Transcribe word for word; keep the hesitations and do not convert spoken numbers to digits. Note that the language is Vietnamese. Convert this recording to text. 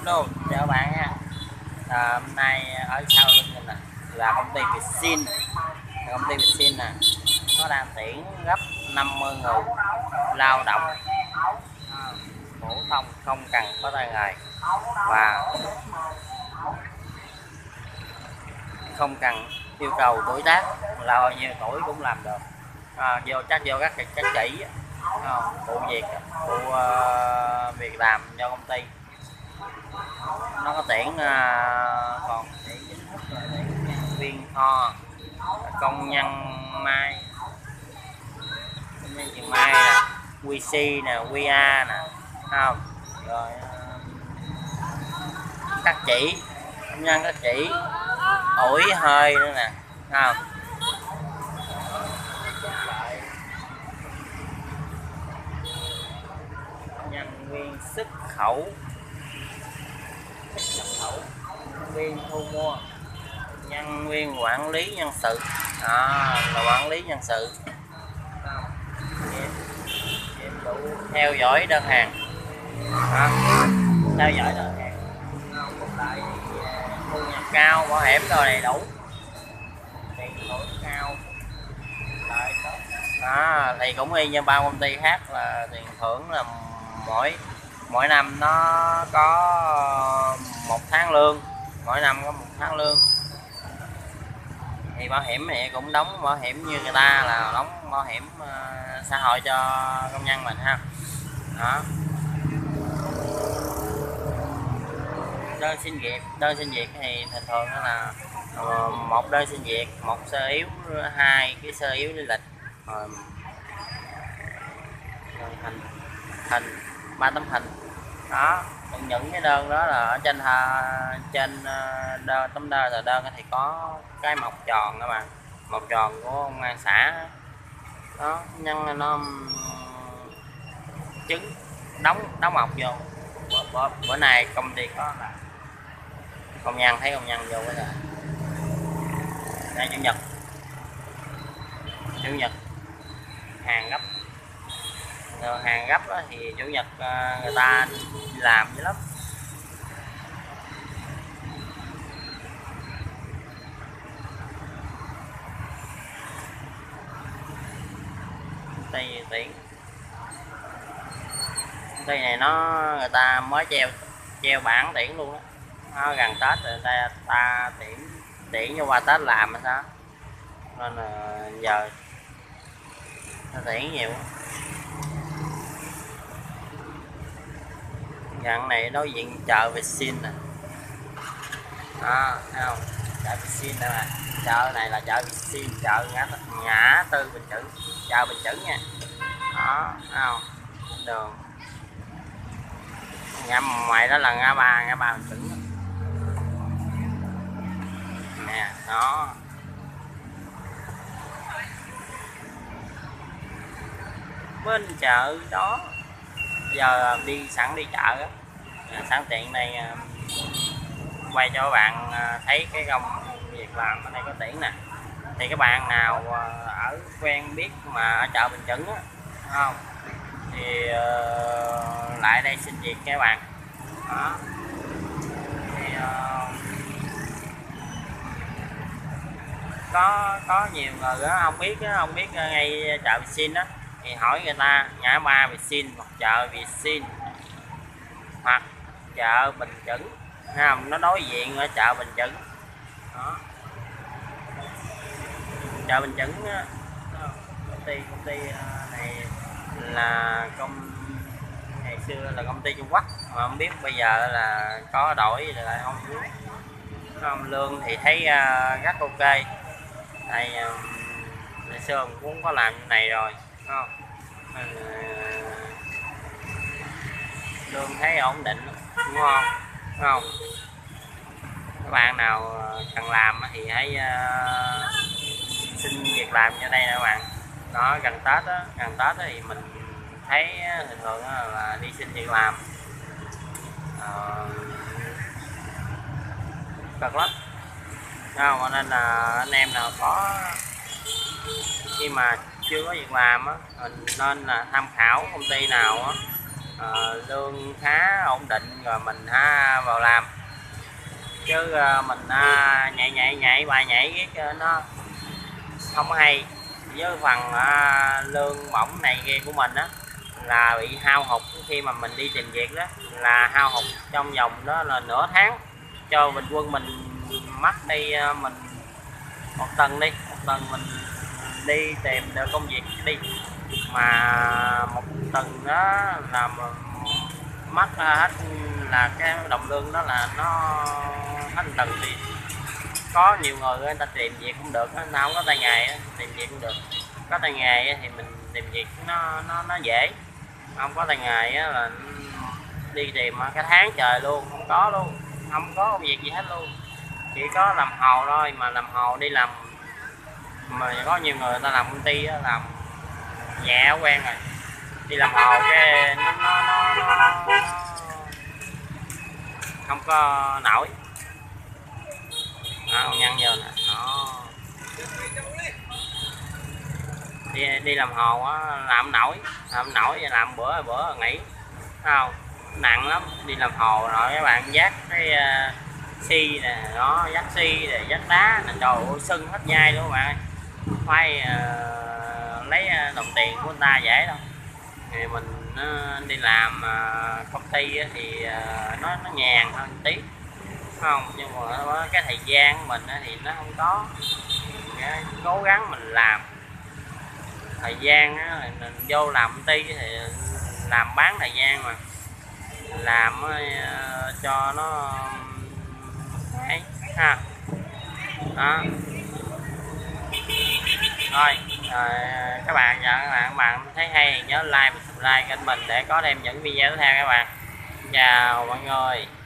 luôn chào các bạn nha. À, hôm nay ở sau lưng mình nè là công ty Vietsin, công ty Vietsin nè, nó đang tuyển gấp năm mươi người lao động à, phổ thông không cần có tay nghề và không cần yêu cầu tuổi tác, là bao nhiêu tuổi cũng làm được. À, vô chắc vô các các chỉ à, phụ việc phụ uh, việc làm cho công ty nó có tuyển uh, còn tuyển chính thức là tuyển nhân viên kho, công nhân may, công nhân chừng may nè, quy xê nè, quy a nè, không rồi uh, cắt chỉ, công nhân cắt chỉ, ủi hơi nữa nè, không nhân viên xuất khẩu, xuất khẩu, nhân viên thu mua, nhân viên quản lý nhân sự, đó là quản lý nhân sự, nhiệm vụ theo dõi đơn hàng, đó, theo dõi đơn hàng, lại thu nhập cao, bảo hiểm rồi đầy đủ, tiền thưởng cao, lại đó thì cũng y như bao công ty khác là tiền thưởng là mỗi mỗi năm nó có một tháng lương, mỗi năm có một tháng lương. Thì bảo hiểm thì cũng đóng bảo hiểm như người ta, là đóng bảo hiểm uh, xã hội cho công nhân mình ha. Đó, đơn xin việc, đơn xin việc thì thường thường là uh, một đơn xin việc, một sơ yếu, hai cái sơ yếu lý lịch, rồi hình hình ba tấm hình. Đó, những cái đơn đó là ở trên uh, trên uh, đơn, tấm đơn là đơn thì có cái mộc tròn các bạn, mộc tròn của công an xã đó, nhân nó trứng đóng đóng mộc vô. Bữa, bữa, bữa nay công ty có là công nhân, thấy công nhân vô cái là ngày chủ nhật, chủ nhật hàng gấp, rồi hàng gấp đó thì chủ nhật người ta đi làm dữ lắm. Đây tuyển đây này nó người ta mới treo treo bảng tuyển luôn đó, nó gần Tết rồi ta ta tuyển tuyển vô qua Tết làm mà sao, nên là giờ ta tuyển nhiều. Gần này đối diện chợ Vietsin nè, đó thấy không, chợ Vietsin đây mà, chợ này là chợ Vietsin, chợ ngã ngã tư Bình Chữ, chợ Bình Chữ nha. Đó thấy không, đường ngã ngoài đó là ngã ba, ngã ba Bình Chữ nè. Đó, bên chợ đó giờ đi sẵn đi chợ á, sẵn tiện đây quay cho các bạn thấy cái công việc làm ở đây có tuyển nè. Thì các bạn nào ở quen biết mà ở chợ Bình Chữ á, không thì uh, lại đây xin việc các bạn. Đó thì uh, có có nhiều người đó không biết đó, không biết ngay chợ Vietsin đó thì hỏi người ta ngã ba Vietsin hoặc chợ Vietsin hoặc chợ Bình Chữ, không nó đối diện ở chợ Bình Chữ. Đó, chợ Bình Chữ đó. Công ty công ty này là công ngày xưa là công ty Trung Quốc mà không biết bây giờ là có đổi rồi lại không biết. Không, lương thì thấy uh, rất ok, tại uh, ngày xưa cũng có làm như này rồi không? Uh, lương thấy ổn định đúng không, đúng không? Các bạn nào cần làm thì hãy uh, xin việc làm cho đây nè các bạn. Nó gần Tết đó, gần Tết đó thì mình thấy thường thường là đi xin việc làm uh, cực lắm, không? Nên là anh em nào có khi mà chưa có việc làm á, mình nên là tham khảo công ty nào á à, lương khá ổn định rồi mình ha vào làm, chứ à, mình à, nhảy nhảy nhảy bài nhảy cái nó không hay. Với phần à, lương bổng này kia của mình á là bị hao hụt khi mà mình đi tìm việc đó, là hao hụt trong vòng đó là nửa tháng, cho bình quân mình mất đi mình một tuần đi một tuần mình đi tìm được công việc đi, mà một tuần đó là mất hết là cái đồng lương đó là nó hết tuần đi. Có nhiều người người ta tìm việc cũng được, nó không có tay nghề tìm việc cũng được, có tay nghề thì mình tìm việc nó nó nó dễ, không có tay nghề là đi tìm cái tháng trời luôn không có luôn, không có công việc gì hết luôn, chỉ có làm hồ thôi. Mà làm hồ đi làm mà có nhiều người ta làm công ty đó, làm nhẹ quen rồi, đi làm hồ cái nó, nó, nó, nó, nó không có nổi. Đó, con nhân vô nè, đó. Đi, đi làm hồ á, làm nổi, làm nổi và làm bữa bữa nghỉ, không nặng lắm. Đi làm hồ rồi các bạn dắt cái uh, xi nè, nó dắt xi rồi dắt đá nè, trời ơi sưng hết nhai luôn các bạn ơi. Phải uh, lấy đồng tiền của người ta dễ đâu. Thì mình uh, đi làm uh, công ty thì uh, nó nó nhàn hơn tí không, nhưng mà cái thời gian của mình thì nó không có. Cái cố gắng mình làm thời gian á, mình vô làm công ty thì làm bán thời gian mà làm uh, cho nó ấy ha. Đó thôi rồi, các bạn và các bạn các bạn thấy hay thì nhớ like và subscribe kênh mình để có thêm những video tiếp theo các bạn. Chào mọi người.